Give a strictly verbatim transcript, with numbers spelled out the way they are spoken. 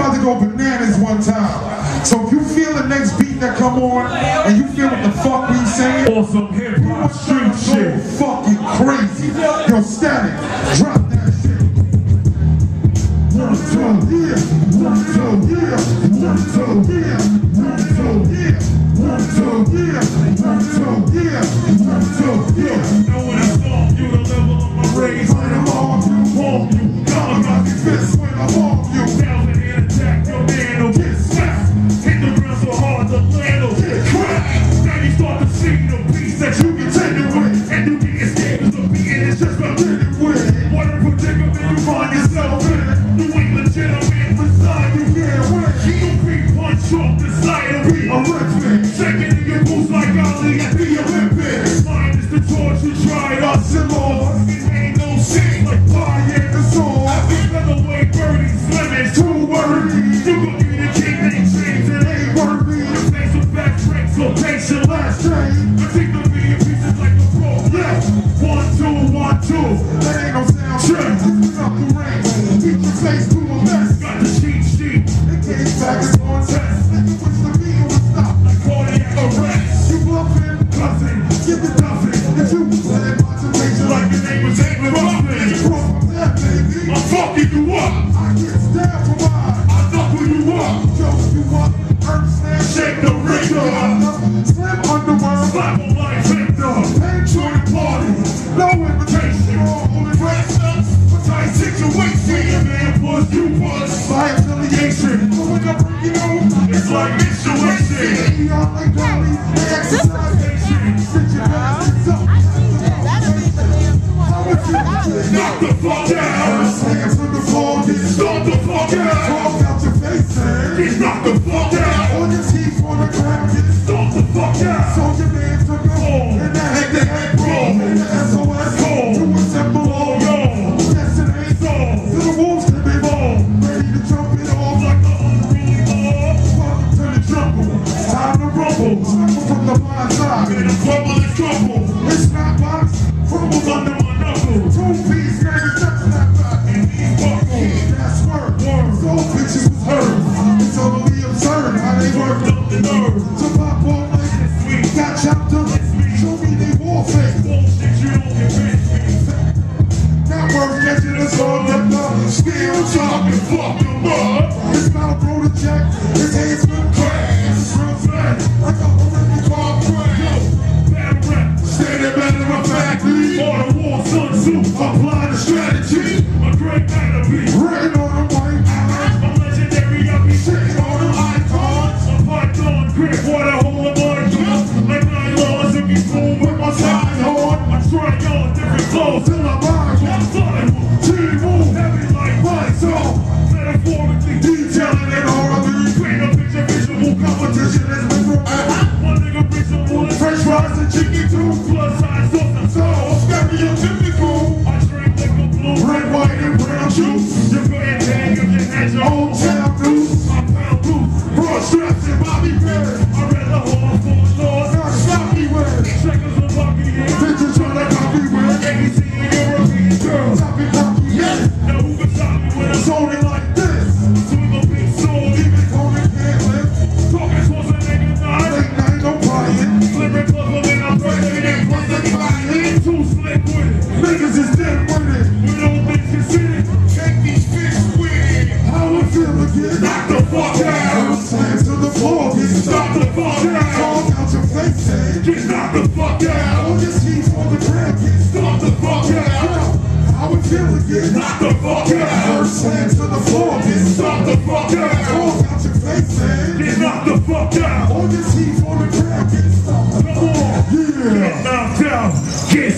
about to go bananas one time. So if you feel the next beat that come on, and you feel what the fuck we saying, awesome hip hop street shit, fucking crazy. Yo, Static, drop that shit. One, two, yeah. One, two, yeah. One, two, yeah. One, two, yeah. One, two, yeah. One, two, yeah. One, two, yeah. Know when I stomp you, the level of my race. When I'm on you, Bomb you, I'm got these fists when I'm on you. thousand hand attack, your man will get smacked. Hit the ground so hard, the land will get cracked. Now you start to see the beast that you contended with, and you get scared of the beating, it's just about getting with. What a predicament you find yourself in. You ain't legitimate beside you can't win. You don't be punch off the side of me. A rich man, Shaking in your boots like Ali at the Olympics. Mine is the torch you tried us and more. It ain't no shit like fire in the soul. I think featherweight birdies, lemons, too worthy. You gon' be the king, ain't changed, it ain't worthy. The face of back breaks, location last train. I think the million pieces like a pro. Yeah, one, two, one, two. that ain't no sound check. Put up the range, beat your face to a mess. Got the cheat sheet, The game's back is on test. Nigga, wish the beat would stop. like cardiac arrest. You bluffing, Cousin, get the duffing. If you play motivation like your name was David Ruffin. broke from that, baby. I'm fucking you up, I get stabbed from behind. I knuckle you up. Choke you up, earth slam, Shake the ring up, slam underworld, slap on like Victor. pain joint party, no invitation, all only rest up. But tight situation, your man plus you plus. By affiliation, going up, you know, It's like intuition. eon like Dolly, they exercise, sit your ass up. How it feel? Knock the fuck out. Hands on the floor, get Stomp the fuck out. talk out your face, man. Get knocked the fuck out. On your teeth on the ground, get Stomp the fuck out. so your man took a home. And the head to head brawl, and the S O S home. To assemble all Yo, yes and ain't so to the wolves to be ball. Ready to jump it off like like the unruly law. welcome to the jungle. Time to rumble. Rumble from the blind side. In a crumble is trouble. It's not box. Crumbles under my knuckles. Two piece, baby, touch that back. And these buckles. That's word. Those bitches was heard. It's totally absurd how they work. Worked up the nerve. To pop all like Sweet. got chopped up. Show me they warfare. Bullshit, you don't convince me. Not worth catching us all up. Still talking. Fuck them up. His mouth wrote a check. His hands been cracked. Real flat. Like a horrible car crash. Bad rap. Standing better of factory. On a war, Sun Tzu. Apply the strategy. A great masterpiece. Written on a white line. I'm legendary, I be sick. Sitting on an icon. A python grip, water hole in my jaw. Like nine laws, if you fool with my side horn. I try on different clothes. Till I buy one. I'm flying. Team move. Heavy like Lights on. metaphorically. Detailing it horribly. Paint a picture, visual Competition competition. is different. My nigga brings some bullets. French fries and chicken too. Plus size sauce. So, stereotypical. I drink like a blue. Red, white, and brown juice. You go ahead and hang if you had your own. Old town news. I pound loose. Broad straps and Bobby Bear. I read the whole full laws. Not sloppy wear. Checkers are lucky, yeah. Bitches tryna copy wear. A B C and European girls. Toppy cocky, yeah. Now who can stop me when I'm Zoning like this. swing a big sword? Even Conan can't live. Talking towards a nigga nine. Late night, no crying. Flipping puzzle and I'm breaking it. Plus anybody too slick with it. Niggas is dead with it. We don't think you see it. Take these fish with it. How it feel again? Knock the fuck out. Slams to the floor, get Stop stopped. the fuck out. Talk out your face, eh? Get knocked the fuck out. On your teeth on the ground, get Stop the fuck out. How it feel again? Knock the fuck out. First slams to the floor, get Stop the fuck out. Talk out your face, eh? Get knocked the fuck out. On your teeth on the ground, get stopped. Come on. Yeah. Get knocked out. Get